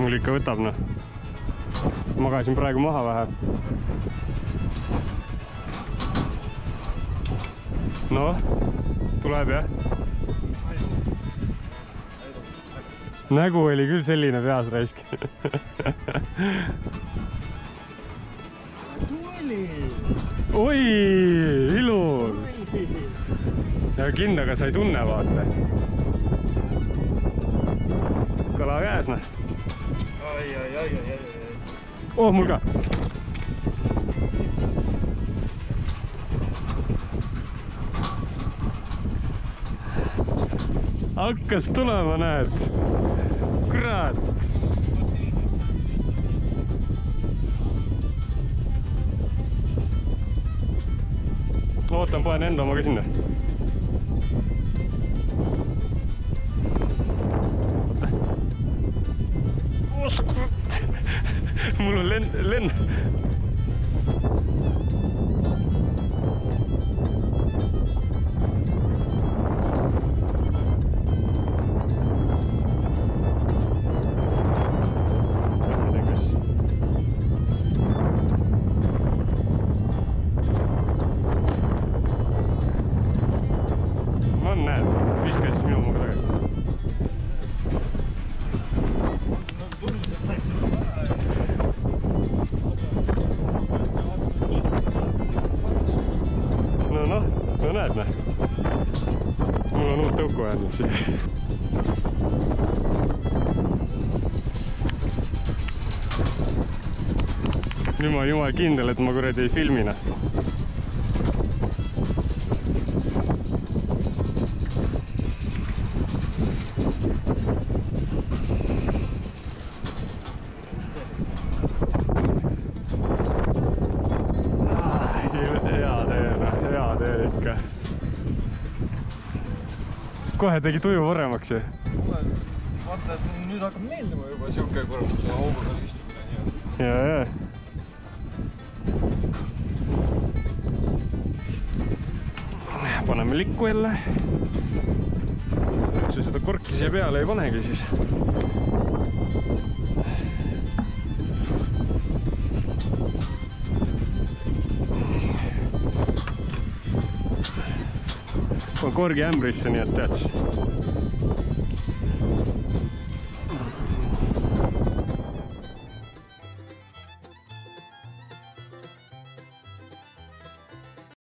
mul ikka võtab, noh. Magasin praegu maha vähe. Noh, tuleb jah. Nägu oli küll selline peas raisk. Oi, ilus! Ja kindaga sai tunne, vaata. Kala käes, noh. Oh, mul ka. Hakkas tulema, näed. Kurat. Ootan, panen enda omaga sinna. Oota. Oh, kurat. Mul on lenn. Näed, viska siis minu omaga tagasi. No näed, näe. Mul on uut tõuku jäänud siia. Nüüd ma olen jumal kindel, et ma kuradi ei filmina. Kohe tegi tuju paremaks ju. Vaata, et nüüd hakkab meeldima juba siuke korralduse auguga istumine. Ja. Paneme likku jälle. Üldse seda korki siia peale ei panegi siis. Korgi ämbrisse, nii et tead siis.